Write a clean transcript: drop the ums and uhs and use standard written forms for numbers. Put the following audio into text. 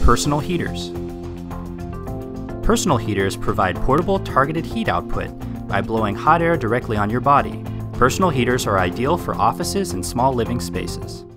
Personal heaters. Personal heaters provide portable targeted heat output by blowing hot air directly on your body. Personal heaters are ideal for offices and small living spaces.